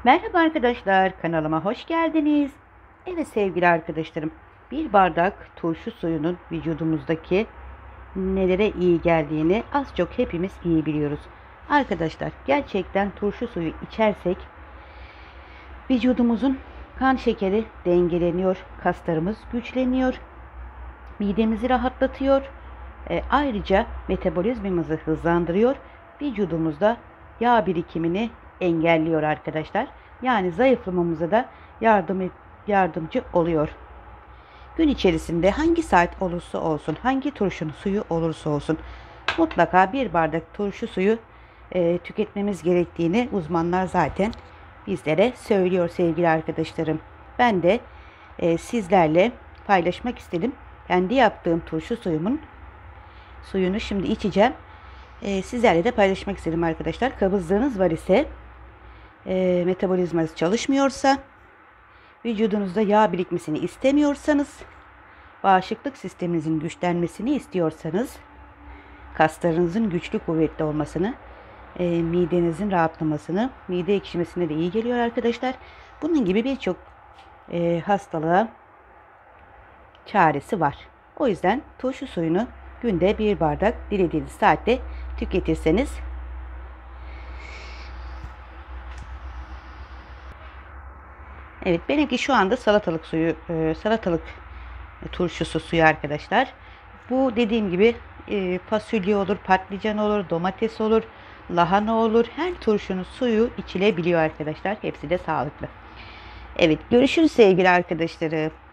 Merhaba arkadaşlar, kanalıma hoş geldiniz. Evet sevgili arkadaşlarım, bir bardak turşu suyunun vücudumuzdaki nelere iyi geldiğini az çok hepimiz iyi biliyoruz. Arkadaşlar gerçekten turşu suyu içersek vücudumuzun kan şekeri dengeleniyor, kaslarımız güçleniyor, midemizi rahatlatıyor. Ayrıca metabolizmamızı hızlandırıyor, vücudumuzda yağ birikimini engelliyor arkadaşlar. Yani zayıflamamıza da yardımcı oluyor. Gün içerisinde hangi saat olursa olsun, hangi turşunun suyu olursa olsun mutlaka bir bardak turşu suyu tüketmemiz gerektiğini uzmanlar zaten bizlere söylüyor sevgili arkadaşlarım. Ben de sizlerle paylaşmak istedim. Kendi yaptığım turşu suyunu şimdi içeceğim. Sizlerle de paylaşmak istedim arkadaşlar. Kabızlığınız var ise, metabolizmanız çalışmıyorsa, vücudunuzda yağ birikmesini istemiyorsanız, bağışıklık sisteminizin güçlenmesini istiyorsanız, kaslarınızın güçlü kuvvetli olmasını, midenizin rahatlamasını, mide ekşimesine de iyi geliyor arkadaşlar. Bunun gibi birçok hastalığa çaresi var. O yüzden turşu suyunu günde bir bardak dilediğiniz saatte tüketirseniz evet, benimki şu anda salatalık turşusu suyu arkadaşlar. Bu dediğim gibi fasulye olur, patlıcan olur, domates olur, lahana olur. Her turşunun suyu içilebiliyor arkadaşlar. Hepsi de sağlıklı. Evet, görüşürüz sevgili arkadaşlarım.